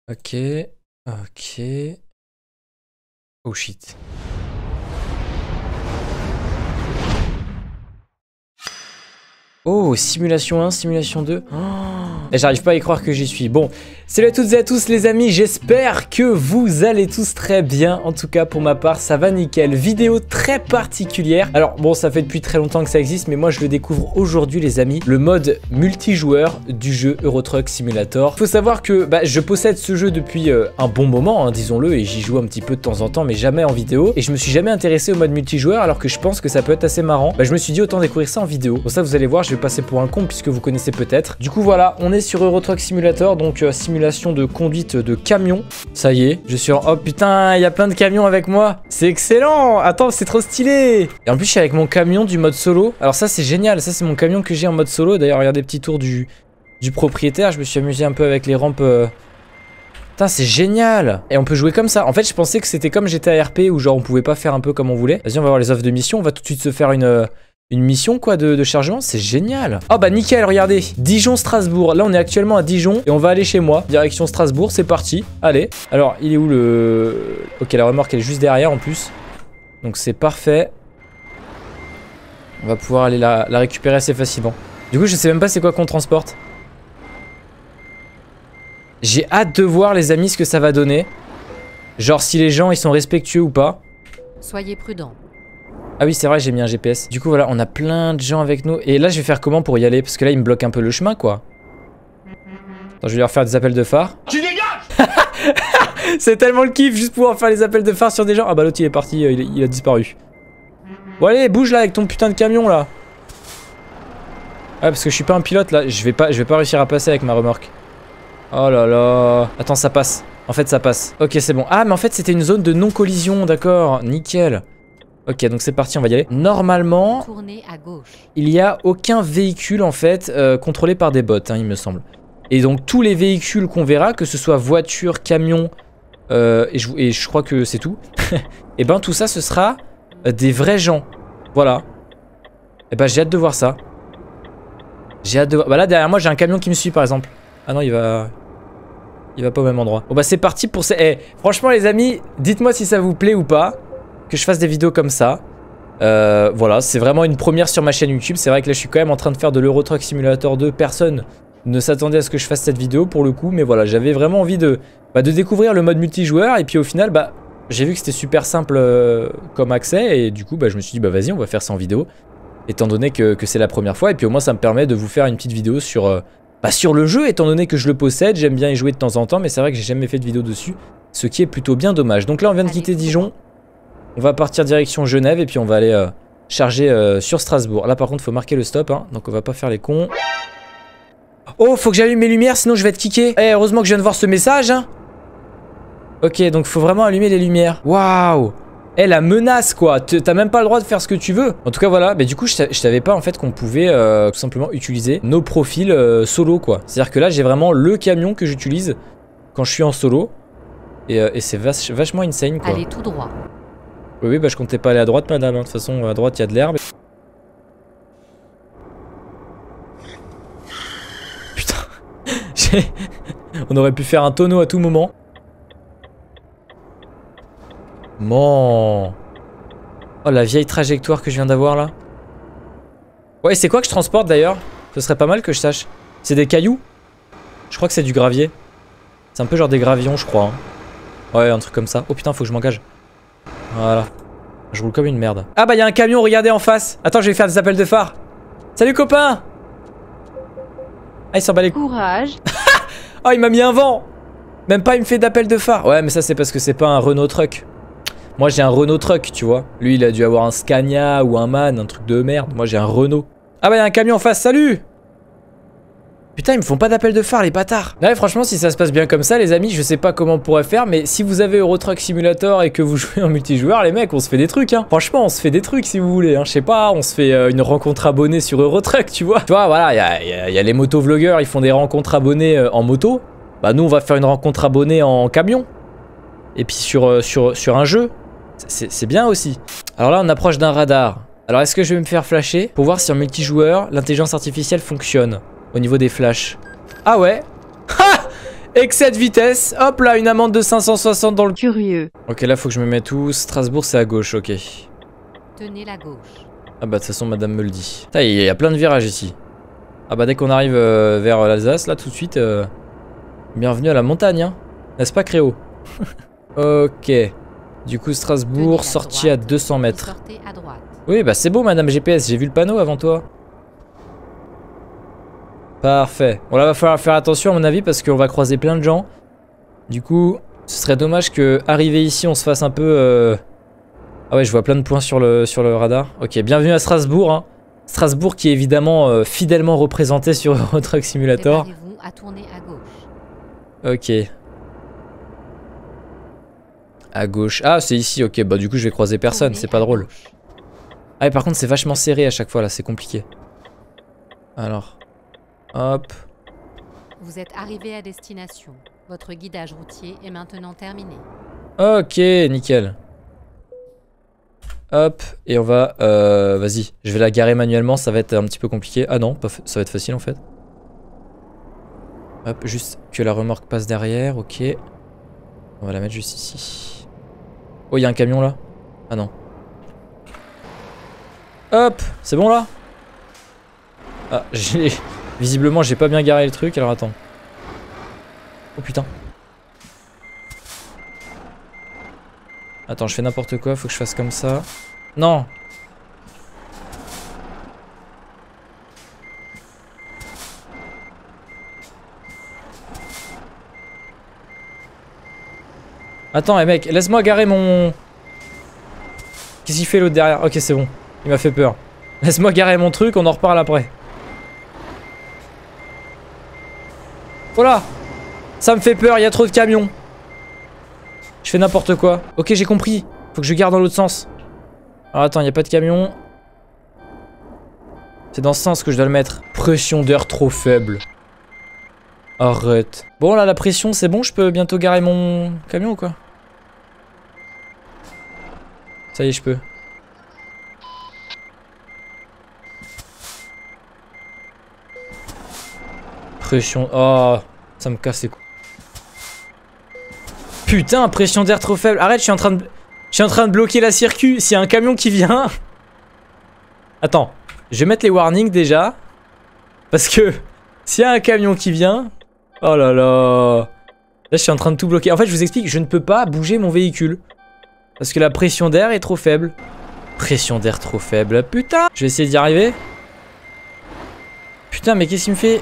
Ok. Ok. Oh shit. Oh, simulation 1, simulation 2. Oh, j'arrive pas à y croire que j'y suis. Bon, salut à toutes et à tous les amis, j'espère que vous allez tous très bien. En tout cas, pour ma part, ça va nickel. Vidéo très particulière. Alors, bon, ça fait depuis très longtemps que ça existe, mais moi, je le découvre aujourd'hui, les amis. Le mode multijoueur du jeu Euro Truck Simulator. Faut savoir que je possède ce jeu depuis un bon moment, hein, disons-le, et j'y joue un petit peu de temps en temps, mais jamais en vidéo. Et je me suis jamais intéressé au mode multijoueur, alors que je pense que ça peut être assez marrant. Je me suis dit, autant découvrir ça en vidéo. Pour ça, vous allez voir, je vais passer pour un con puisque vous connaissez peut-être. Du coup voilà, on est sur Euro Truck Simulator, donc simulation de conduite de camion. Ça y est, je suis en... Oh putain, il y a plein de camions avec moi. C'est excellent. Attends, c'est trop stylé. Et en plus je suis avec mon camion du mode solo. Alors ça c'est génial, ça c'est mon camion que j'ai en mode solo. D'ailleurs regardez, petit tour du propriétaire. Je me suis amusé un peu avec les rampes. Putain, c'est génial. Et on peut jouer comme ça. En fait je pensais que c'était comme GTA RP où genre on pouvait pas faire un peu comme on voulait. Vas-y, on va voir les offres de mission. On va tout de suite se faire une mission quoi de chargement, c'est génial. Oh bah nickel, regardez, Dijon-Strasbourg. Là on est actuellement à Dijon et on va aller chez moi. Direction Strasbourg, c'est parti. Allez, alors il est où le... Ok, la remorque elle est juste derrière en plus. Donc c'est parfait. On va pouvoir aller la récupérer assez facilement. Du coup je sais même pas c'est quoi qu'on transporte. J'ai hâte de voir les amis ce que ça va donner. Genre si les gens ils sont respectueux ou pas. Soyez prudents. Ah oui c'est vrai, j'ai mis un GPS. Du coup voilà, on a plein de gens avec nous. Et là je vais faire comment pour y aller? Parce que là il me bloque un peu le chemin quoi. Attends, je vais leur faire des appels de phare. Tu dégages. C'est tellement le kiff juste pouvoir faire les appels de phare sur des gens. Ah bah l'autre il est parti, il a disparu. Bon allez, bouge là avec ton putain de camion là. Ah parce que je suis pas un pilote là, je vais pas réussir à passer avec ma remorque. Oh là là. Attends, ça passe. En fait ça passe. Ok c'est bon. Ah mais en fait c'était une zone de non-collision, d'accord. Nickel. Ok, donc c'est parti, on va y aller. Normalement, à gauche. Il n'y a aucun véhicule en fait contrôlé par des bots, hein, il me semble. Et donc tous les véhicules qu'on verra, que ce soit voiture, camion, et je crois que c'est tout, et ben tout ça ce sera des vrais gens. Voilà. Et ben j'ai hâte de voir ça. J'ai hâte de voir... Bah là derrière moi j'ai un camion qui me suit par exemple. Ah non il va pas au même endroit. Bon bah c'est parti pour ces... Eh, franchement les amis, dites-moi si ça vous plaît ou pas que je fasse des vidéos comme ça. Voilà, c'est vraiment une première sur ma chaîne YouTube. C'est vrai que là je suis quand même en train de faire de l'Euro Truck Simulator 2. Personne ne s'attendait à ce que je fasse cette vidéo pour le coup. Mais voilà, j'avais vraiment envie de découvrir le mode multijoueur. Et puis au final, j'ai vu que c'était super simple comme accès. Et du coup, je me suis dit, vas-y, on va faire ça en vidéo. Étant donné que c'est la première fois. Et puis au moins ça me permet de vous faire une petite vidéo sur, sur le jeu. Étant donné que je le possède, j'aime bien y jouer de temps en temps. Mais c'est vrai que j'ai jamais fait de vidéo dessus. Ce qui est plutôt bien dommage. Donc là on vient de quitter Dijon. On va partir direction Genève et puis on va aller charger sur Strasbourg. Là par contre faut marquer le stop hein, donc on va pas faire les cons. Oh faut que j'allume mes lumières sinon je vais être kické. Eh heureusement que je viens de voir ce message hein. Ok donc faut vraiment allumer les lumières. Waouh. Eh la menace quoi, t'as même pas le droit de faire ce que tu veux. En tout cas voilà, mais du coup je savais pas en fait qu'on pouvait tout simplement utiliser nos profils solo quoi. C'est à dire que là j'ai vraiment le camion que j'utilise quand je suis en solo. Et c'est vachement insane quoi. Allez tout droit. Oui, je comptais pas aller à droite, madame. De toute façon, à droite, il y a de l'herbe. Putain. On aurait pu faire un tonneau à tout moment. Bon. Oh, la vieille trajectoire que je viens d'avoir, là. Ouais, c'est quoi que je transporte, d'ailleurs? Ce serait pas mal que je sache. C'est des cailloux? Je crois que c'est du gravier. C'est un peu genre des gravions, je crois. Hein. Ouais, un truc comme ça. Oh putain, faut que je m'engage. Voilà. Je roule comme une merde. Ah bah y'a un camion, regardez en face. Attends, je vais faire des appels de phare. Salut copain. Ah il s'en bat les couilles. Courage. Oh il m'a mis un vent. Même pas il me fait d'appel de phare. Ouais mais ça c'est parce que c'est pas un Renault Truck. Moi j'ai un Renault Truck tu vois. Lui il a dû avoir un Scania ou un MAN, un truc de merde. Moi j'ai un Renault. Ah bah y'a un camion en face, salut. Putain, ils me font pas d'appel de phare, les bâtards. Ouais, franchement, si ça se passe bien comme ça, les amis, je sais pas comment on pourrait faire, mais si vous avez Euro Truck Simulator et que vous jouez en multijoueur, les mecs, on se fait des trucs, hein. Franchement, on se fait des trucs si vous voulez, hein. Je sais pas, on se fait une rencontre abonnée sur Euro Truck, tu vois. Tu vois, voilà, il y a les motovlogueurs, ils font des rencontres abonnées en moto. Bah, nous, on va faire une rencontre abonnée en camion. Et puis sur un jeu. C'est bien aussi. Alors là, on approche d'un radar. Alors, est-ce que je vais me faire flasher pour voir si en multijoueur, l'intelligence artificielle fonctionne au niveau des flashs? Ah ouais. Ha. Excès de vitesse. Hop là, une amende de 560 dans le... Curieux. Ok, là, faut que je me mette où? Strasbourg, c'est à gauche, ok. Tenez la gauche. Ah bah, de toute façon, madame me le dit. Putain, il y a plein de virages ici. Ah bah, dès qu'on arrive vers l'Alsace, là, tout de suite... Bienvenue à la montagne, hein. N'est-ce pas, Créo? Ok. Du coup, Strasbourg, sortie à 200 mètres. Sortez à droite. Oui, bah c'est beau, madame GPS, j'ai vu le panneau avant toi. Parfait. Bon, là, va falloir faire attention, à mon avis, parce qu'on va croiser plein de gens. Du coup, ce serait dommage que, arrivé ici, on se fasse un peu... Ah ouais, je vois plein de points sur le radar. Ok, bienvenue à Strasbourg, hein. Strasbourg qui est évidemment fidèlement représenté sur Euro Truck Simulator. Préparez-vous à tourner à gauche. Ok. À gauche. Ah, c'est ici, ok. Bah, du coup, je vais croiser personne, c'est pas drôle. Ah, et par contre, c'est vachement serré à chaque fois, là, c'est compliqué. Alors. Hop. Vous êtes arrivé à destination. Votre guidage routier est maintenant terminé. Ok, nickel. Hop, et on va... vas-y, je vais la garer manuellement, ça va être un petit peu compliqué. Ah non, ça va être facile en fait. Hop, juste que la remorque passe derrière, ok. On va la mettre juste ici. Oh, il y a un camion là? Ah non. Hop, c'est bon là? Ah, visiblement j'ai pas bien garé le truc, alors attends. Oh putain. Attends, je fais n'importe quoi, faut que je fasse comme ça. Non! Attends, mec, laisse-moi garer mon... Qu'est-ce qu'il fait l'autre derrière? Ok, c'est bon. Il m'a fait peur. Laisse-moi garer mon truc, on en reparle après. Voilà! Ça me fait peur, il y a trop de camions. Je fais n'importe quoi. Ok, j'ai compris. Faut que je garde dans l'autre sens. Alors attends, il n'y a pas de camion. C'est dans ce sens que je dois le mettre. Pression d'air trop faible. Arrête. Bon là, la pression, c'est bon, je peux bientôt garer mon camion ou quoi? Ça y est, je peux. Pression... Oh, ça me casse les couilles. Putain, pression d'air trop faible. Arrête, je suis en train de bloquer la circuit. S'il y a un camion qui vient... Attends, je vais mettre les warnings déjà. Parce que s'il y a un camion qui vient... Oh là là. Là, je suis en train de tout bloquer. En fait, je vous explique, je ne peux pas bouger mon véhicule. Parce que la pression d'air est trop faible. Pression d'air trop faible. Putain. Je vais essayer d'y arriver. Putain, mais qu'est-ce qu'il me fait?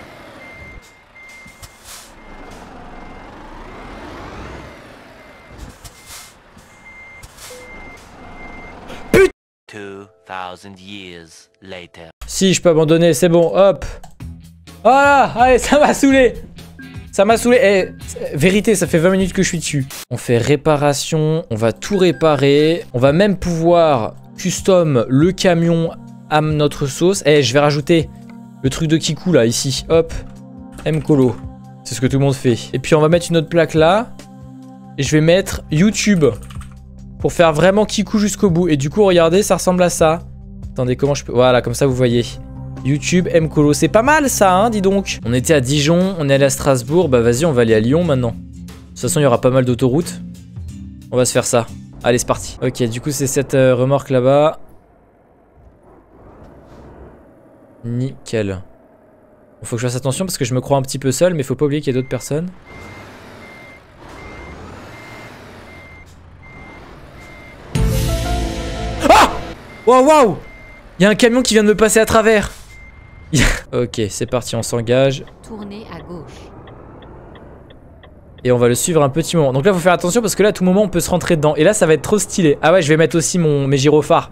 Putain. 2000 years later. Si, je peux abandonner, c'est bon, hop. Voilà, allez, ça m'a saoulé. Ça m'a saoulé. Eh, vérité, ça fait 20 minutes que je suis dessus. On fait réparation, on va tout réparer. On va même pouvoir custom le camion à notre sauce. Eh, je vais rajouter le truc de Kikou là, ici. Hop, M-Colo. C'est ce que tout le monde fait. Et puis on va mettre une autre plaque là. Et je vais mettre YouTube. Pour faire vraiment Kikou jusqu'au bout. Et du coup, regardez, ça ressemble à ça. Attendez, comment je peux... Voilà, comme ça, vous voyez. YouTube, M-Colo. C'est pas mal, ça, hein, dis donc. On était à Dijon, on est allé à Strasbourg. Bah, vas-y, on va aller à Lyon, maintenant. De toute façon, il y aura pas mal d'autoroutes. On va se faire ça. Allez, c'est parti. Ok, du coup, c'est cette remorque là-bas. Nickel. Faut que je fasse attention parce que je me crois un petit peu seul, mais faut pas oublier qu'il y a d'autres personnes. Ah! Waouh, waouh! Il y a un camion qui vient de me passer à travers. Ok, c'est parti, on s'engage. Tournez à gauche. Et on va le suivre un petit moment. Donc là, faut faire attention parce que là, à tout moment, on peut se rentrer dedans. Et là, ça va être trop stylé. Ah ouais, je vais mettre aussi mes gyrophares.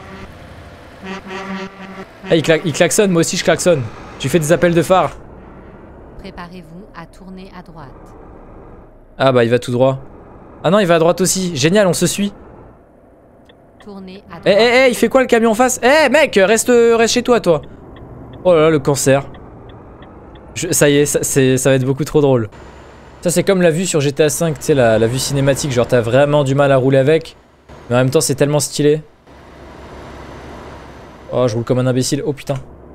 Ah, il klaxonne, moi aussi je klaxonne. Tu fais des appels de phare. Préparez-vous à tourner à droite. Ah bah, il va tout droit. Ah non, il va à droite aussi. Génial, on se suit. Tournez à droite. Eh, il fait quoi le camion en face? Eh, mec, reste chez toi, toi. Oh là là, le cancer. Ça y est, ça va être beaucoup trop drôle. Ça, c'est comme la vue sur GTA V, tu sais, la vue cinématique. Genre, t'as vraiment du mal à rouler avec. Mais en même temps, c'est tellement stylé. Oh, je roule comme un imbécile. Oh putain.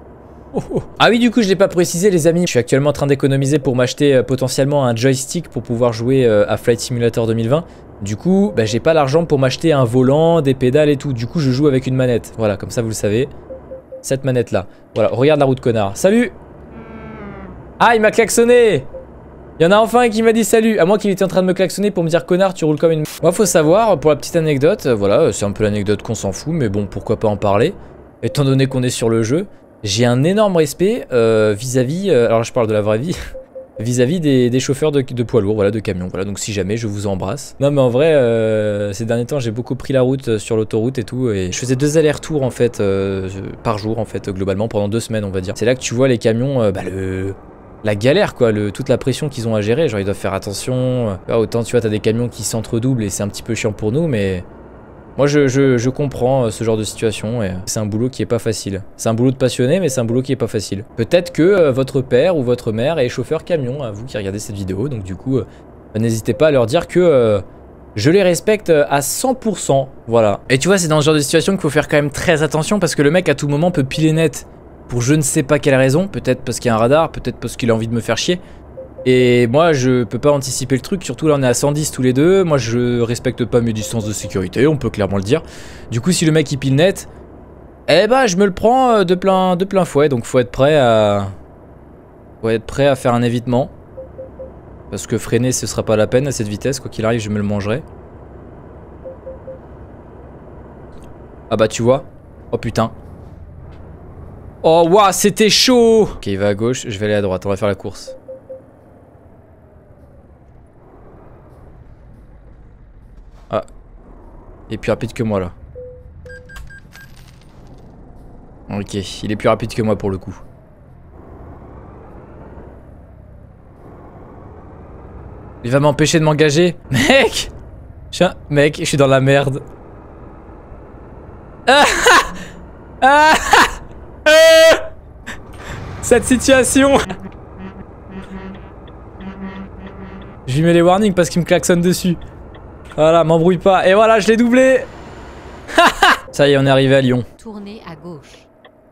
Ah oui, du coup, je l'ai pas précisé, les amis. Je suis actuellement en train d'économiser pour m'acheter potentiellement un joystick pour pouvoir jouer à Flight Simulator 2020. Du coup, bah, j'ai pas l'argent pour m'acheter un volant, des pédales et tout. Du coup, je joue avec une manette. Voilà, comme ça, vous le savez. Cette manette-là. Voilà, regarde la route, connard. Salut! Ah, il m'a klaxonné! Il y en a enfin un qui m'a dit salut. À moi qu'il était en train de me klaxonner pour me dire connard, tu roules comme une... Moi, faut savoir, pour la petite anecdote, voilà, c'est un peu l'anecdote qu'on s'en fout, mais bon, pourquoi pas en parler. Étant donné qu'on est sur le jeu, j'ai un énorme respect vis-à-vis... alors, je parle de la vraie vie. Vis-à-vis des chauffeurs de poids lourds, voilà, de camions. Voilà, donc si jamais, je vous embrasse. Non, mais en vrai, ces derniers temps, j'ai beaucoup pris la route sur l'autoroute et tout. Et je faisais 2 allers-retours, en fait, par jour, en fait, globalement, pendant 2 semaines, on va dire. C'est là que tu vois les camions, la galère, quoi, toute la pression qu'ils ont à gérer. Genre, ils doivent faire attention. Autant, tu vois, t'as des camions qui s'entre-doublent et c'est un petit peu chiant pour nous, mais... Moi, je comprends ce genre de situation et c'est un boulot qui est pas facile. C'est un boulot de passionné, mais c'est un boulot qui est pas facile. Peut-être que votre père ou votre mère est chauffeur camion, à vous qui regardez cette vidéo. Donc du coup, n'hésitez pas à leur dire que je les respecte à 100%. Voilà. Et tu vois, c'est dans ce genre de situation qu'il faut faire quand même très attention parce que le mec, à tout moment, peut piler net pour je ne sais pas quelle raison. Peut-être parce qu'il y a un radar, peut-être parce qu'il a envie de me faire chier. Et moi je peux pas anticiper le truc, surtout là on est à 110 tous les deux. Moi je respecte pas mes distances de sécurité, on peut clairement le dire. Du coup si le mec il pile net, eh bah je me le prends de plein fouet. Donc faut être prêt à faire un évitement. Parce que freiner ce sera pas la peine à cette vitesse, quoi qu'il arrive je me le mangerai. Ah bah tu vois. Oh putain. Oh waouh c'était chaud. Ok il va à gauche, je vais aller à droite, on va faire la course. Ah, il est plus rapide que moi là. Ok, il est plus rapide que moi pour le coup. Il va m'empêcher de m'engager. Mec, mec, je suis dans la merde. Cette situation. Je lui mets les warnings parce qu'il me klaxonne dessus. Voilà, m'embrouille pas. Et voilà, je l'ai doublé. Ça y est, on est arrivé à Lyon. Tournez à gauche.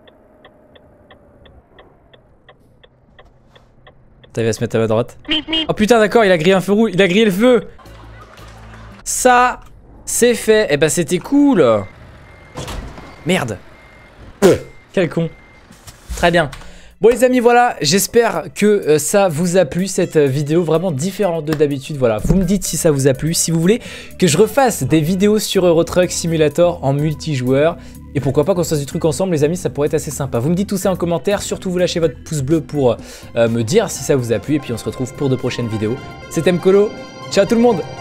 Il va se mettre à ma droite. Oh putain, d'accord, il a grillé un feu rouge. Il a grillé le feu. Ça, c'est fait. Eh ben, c'était cool. Merde. Quel con. Très bien. Bon les amis voilà, j'espère que ça vous a plu cette vidéo vraiment différente de d'habitude. Voilà, vous me dites si ça vous a plu, si vous voulez que je refasse des vidéos sur Euro Truck Simulator en multijoueur. Et pourquoi pas qu'on se fasse du truc ensemble les amis, ça pourrait être assez sympa. Vous me dites tout ça en commentaire, surtout vous lâchez votre pouce bleu pour me dire si ça vous a plu. Et puis on se retrouve pour de prochaines vidéos. C'était Mkolo, ciao tout le monde.